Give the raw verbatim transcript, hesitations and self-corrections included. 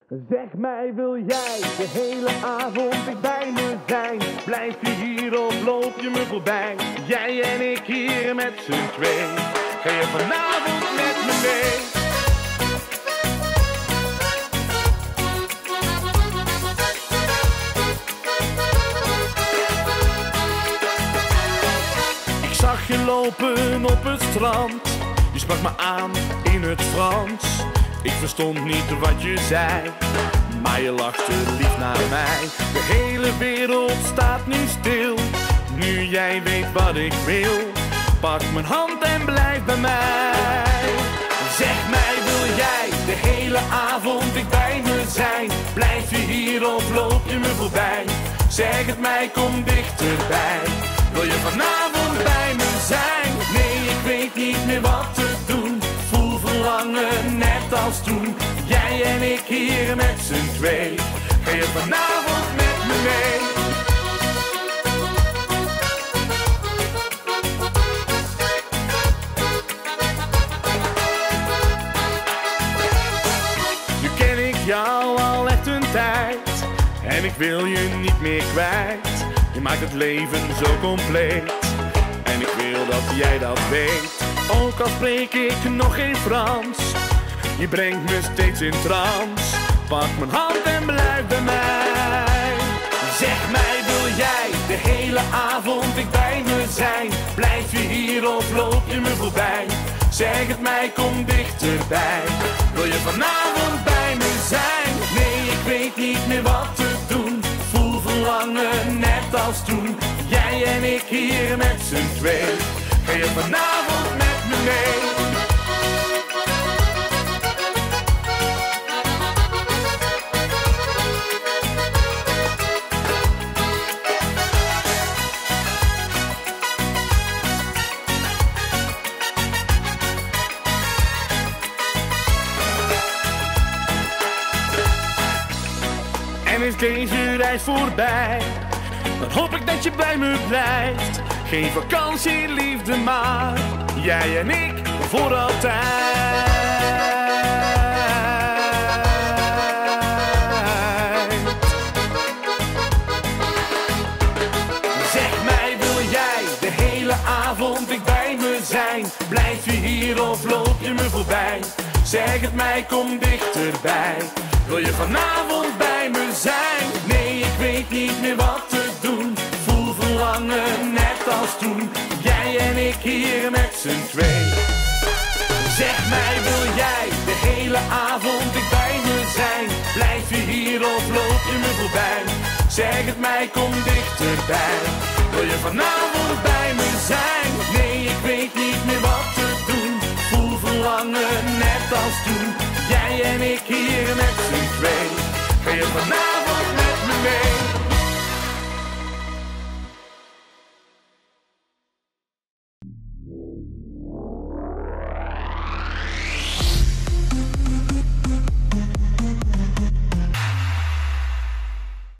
Zeg mij, wil jij de hele avond dicht bij me zijn? Blijf je hier of loop je me voorbij? Jij en ik hier met z'n twee. Ga je vanavond met me mee? Ik zag je lopen op het strand. Je sprak me aan in het Frans. Ik verstond niet wat je zei, maar je lachte lief naar mij. De hele wereld staat nu stil, nu jij weet wat ik wil. Pak mijn hand en blijf bij mij. Zeg mij, wil jij de hele avond dicht bij me zijn? Blijf je hier of loop je me voorbij? Zeg het mij, kom dichterbij. Wil je vanavond bij me zijn? Nee, ik weet niet meer wat te doen. Voel verlangen net als toen. Jij en ik hier met z'n twee. Ga je vanavond met me mee? Nu ken ik jou al echt een tijd en ik wil je niet meer kwijt. Je maakt het leven zo compleet en ik wil dat jij dat weet. Ook al spreek ik nog geen Frans, je brengt me steeds in trance. Pak mijn hand en blijf bij mij. Zeg mij, wil jij de hele avond dicht bij me zijn? Blijf je hier of loop je me voorbij? Zeg het mij, kom dichterbij. Wil je vanavond bij me zijn? Nee, ik weet niet meer wat te doen. Voel verlangen net als toen. Jij en ik hier met z'n twee. Ga je vanavond met me mee? En is deze reis voorbij, dan hoop ik dat je bij me blijft. Geen vakantie, liefde, maar jij en ik voor altijd. Zeg mij, wil jij de hele avond dicht bij me zijn? Blijf je hier of loop je me voorbij? Zeg het mij, kom dichterbij. Wil je vanavond bij me zijn? Nee, ik weet niet meer wat te doen. Voel verlangen net als toen. Jij en ik hier met z'n twee. Zeg mij, wil jij de hele avond dicht bij me zijn? Blijf je hier of loop je me voorbij? Zeg het mij, kom dichterbij. Wil je vanavond bij me zijn? Nee, ik weet niet meer wat te doen. Voel verlangen net als toen. Jij en ik hier met z'n twee. Ga je vanavond